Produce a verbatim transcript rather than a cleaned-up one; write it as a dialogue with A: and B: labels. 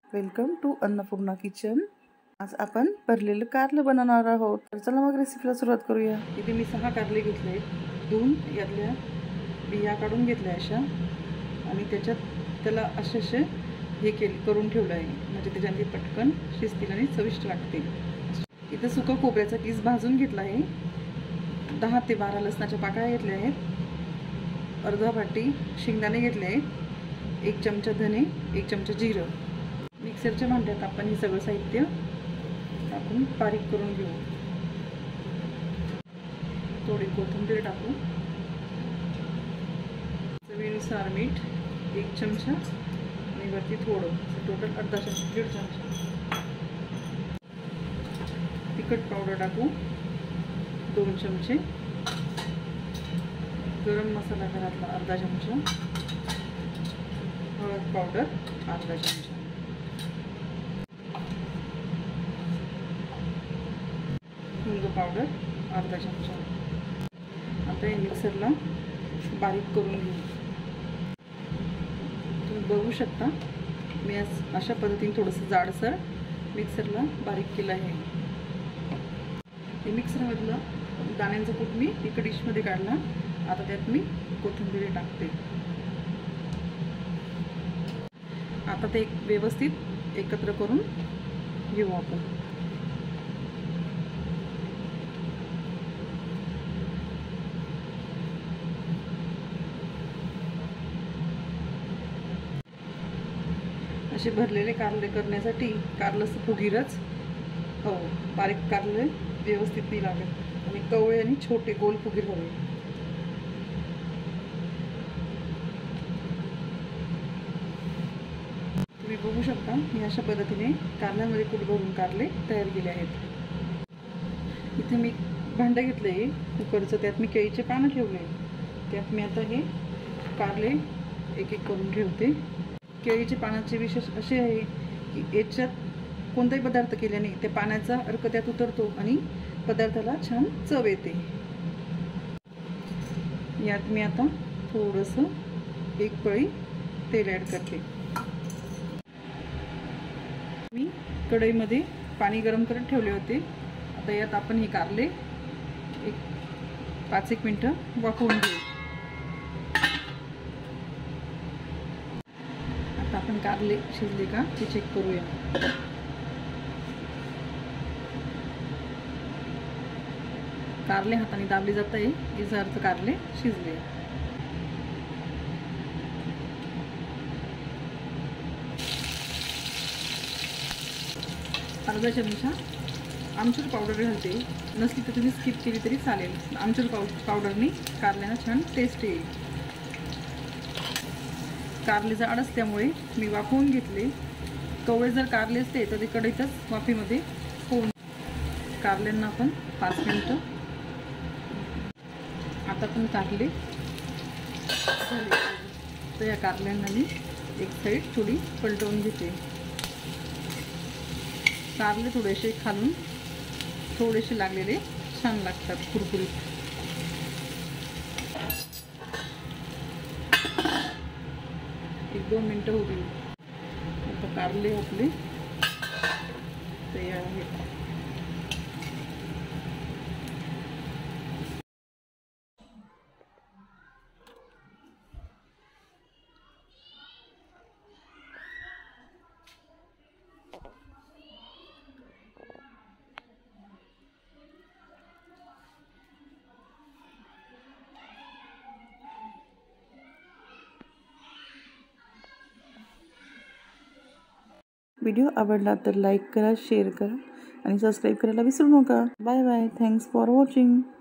A: Welcome to Annapurna kitchen. आज आपण भरलेलं कारलं बनवणार आहोत, तर चला मग रेसिपीला सुरुवात करूया। इथे मी सहा कारले घेतले, दोन यातल्या बिया काढून घेतल्या अशा, आणि त्याच्यात त्याला असे असे हे केले करून ठेवलं आहे, म्हणजे त्याच्याने पटकन शिजतील आणि चविष्ट लागतील। इथे सुका खोबऱ्याचा किस भाजून घेतला आहे, दहा ते बारा लसणाच्या पाकळ्या घेतल्या आहेत, अर्धा वाटी शेंगदाणे घेतले आहेत, एक चमचा धने, एक चमचा जिरं। मिक्सरच्या भांड्यात आपण हे सगळं साहित्य टाकून बारीक करून घेऊ। थोडी कोथिंबीर टाकू, चवीनुसार मीठ एक चमचा आणि वरती थोडं, टोटल अर्धा चमचा दीड चमचा तिखट पावडर टाकू, दोन चमचे गरम मसाला घरातला अर्धा चमचा, हळद पावडर अर्धा चमचा, हिंग पावडर अर्धा चमचा। आता हे मिक्सरला बारीक करून घेऊ। तुम्ही बघू शकता मी आज अशा पद्धतीने थोडंसं जाडसर मिक्सरला बारीक केलं आहे। हे मिक्सरमधलं दाण्यांचा कूट मी एका डिशमध्ये काढला। आता त्यात मी कोथिंबीर टाकते। आता ते व्यवस्थित एकत्र करून घेऊ आपण। असे भरलेले कारले करण्यासाठी कारलं फुगीरच हो, बारीक कारले व्यवस्थित नाही लागत, आणि कवळे आणि छोटे गोल फुगीर हवे। तुम्ही बघू शकता मी अशा पद्धतीने कारल्यामध्ये कूट भरून कारले तयार केले आहेत। इथे मी भांडं घेतलं आहे कुकरचं, त्यात मी केळीचे पानं ठेवले, त्यात मी आता हे कारले एक एक करून ठेवते। केळीच्या पानाचे विशेष असे आहे की याच्यात कोणताही पदार्थ केल्याने त्या पाण्याचा अर्क त्यात उतरतो आणि पदार्थाला छान चव येते। यात मी आता थोडंसं एक पळी तेल ॲड करते। मी कढईमध्ये पाणी गरम करत ठेवले होते। आता यात आपण हे कारले एक पाच एक मिनटं वाफवून घेऊ। आता आपण कारले शिजले का ते चेक करूया। कारले हाताने दाबले जात आहे, याचा अर्थ कारले शिजले। अर्धा चमचा आमचूर पावडर घालते, नसली तर तुम्ही स्किप केली तरी चालेल। आमचूर पावडरने कारल्यांना छान टेस्ट येईल। कारले जाड असल्यामुळे मी वाफवून घेतले। कवळे जर कारले असते तर ते कढईतच वाफेमध्ये होऊन। कारल्यांना आपण पाच मिनिटं आता पण कारले झाले, तर या कारल्यांना मी एक साईड थोडी पलटवून घेते। कारले थोडेसे खालून थोडेसे लागलेले छान लागतात, कुरकुरीत। एक दोन मिनटं होऊ देऊ। आता कारले आपले तयार आहेत। व्हिडिओ आवडला तर लाईक करा, शेअर करा आणि सबस्क्राईब करायला विसरू नका। Bye bye, thanks for watching.